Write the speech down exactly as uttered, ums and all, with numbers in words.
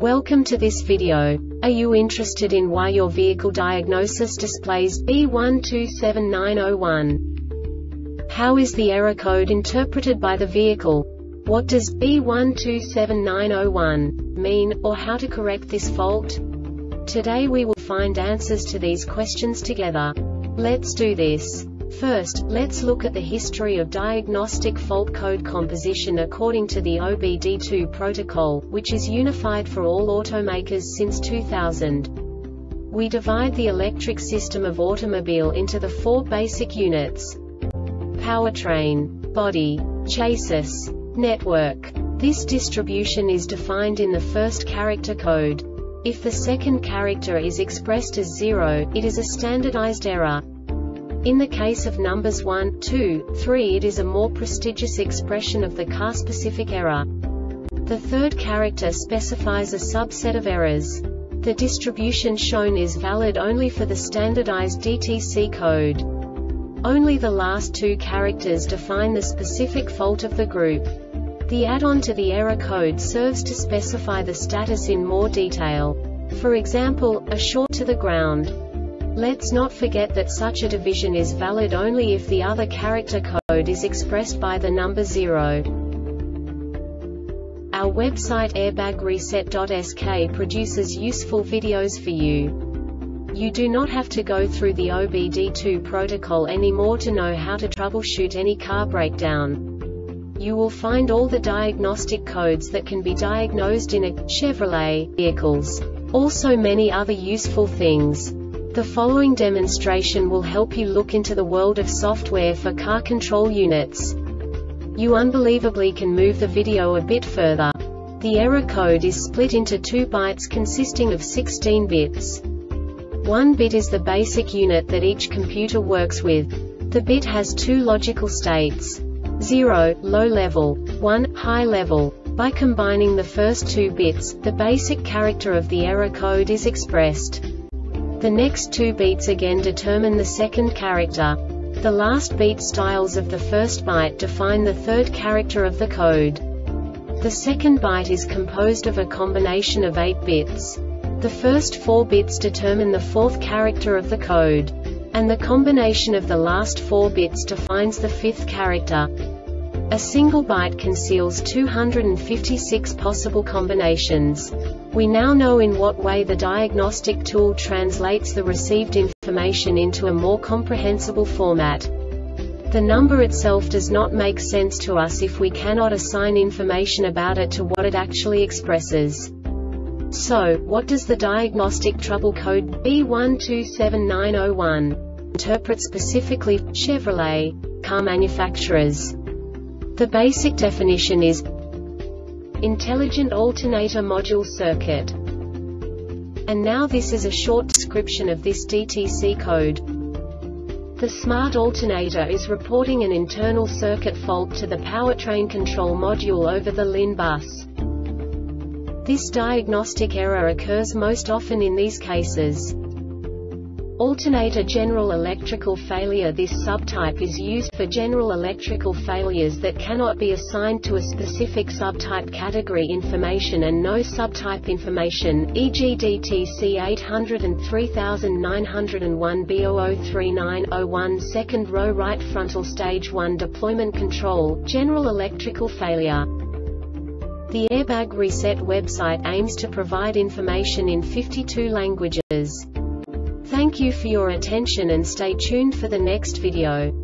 Welcome to this video. Are you interested in why your vehicle diagnosis displays B one two seven nine zero one? How is the error code interpreted by the vehicle? What does B one two seven nine zero one mean, or how to correct this fault? Today we will find answers to these questions together. Let's do this. First, let's look at the history of diagnostic fault code composition according to the O B D two protocol, which is unified for all automakers since two thousand. We divide the electric system of automobile into the four basic units: powertrain, body, chassis, network. This distribution is defined in the first character code. If the second character is expressed as zero, it is a standardized error. In the case of numbers one, two, three, it is a more prestigious expression of the car-specific error. The third character specifies a subset of errors. The distribution shown is valid only for the standardized D T C code. Only the last two characters define the specific fault of the group. The add-on to the error code serves to specify the status in more detail. For example, a short to the ground. Let's not forget that such a division is valid only if the other character code is expressed by the number zero. Our website airbag reset dot S K produces useful videos for you. You do not have to go through the O B D two protocol anymore to know how to troubleshoot any car breakdown. You will find all the diagnostic codes that can be diagnosed in a Chevrolet vehicles. Also many other useful things. The following demonstration will help you look into the world of software for car control units. You unbelievably can move the video a bit further. The error code is split into two bytes consisting of sixteen bits. One bit is the basic unit that each computer works with. The bit has two logical states: zero, low level, one, high level. By combining the first two bits, the basic character of the error code is expressed. The next two beats again determine the second character. The last beat styles of the first byte define the third character of the code. The second byte is composed of a combination of eight bits. The first four bits determine the fourth character of the code. And the combination of the last four bits defines the fifth character. A single byte conceals two hundred fifty-six possible combinations. We now know in what way the diagnostic tool translates the received information into a more comprehensible format. The number itself does not make sense to us if we cannot assign information about it to what it actually expresses. So, what does the diagnostic trouble code B one two seven nine zero one interpret specifically for Chevrolet car manufacturers? The basic definition is Intelligent Alternator Module Circuit. And now this is a short description of this D T C code. The smart alternator is reporting an internal circuit fault to the powertrain control module over the L I N bus. This diagnostic error occurs most often in these cases: Alternator general electrical failure. This subtype is used for general electrical failures that cannot be assigned to a specific subtype category information and no subtype information, for example D T C eight hundred three nine zero one B zero zero three nine zero one second row right frontal stage one deployment control, general electrical failure. The Airbag Reset website aims to provide information in fifty-two languages. Thank you for your attention and stay tuned for the next video.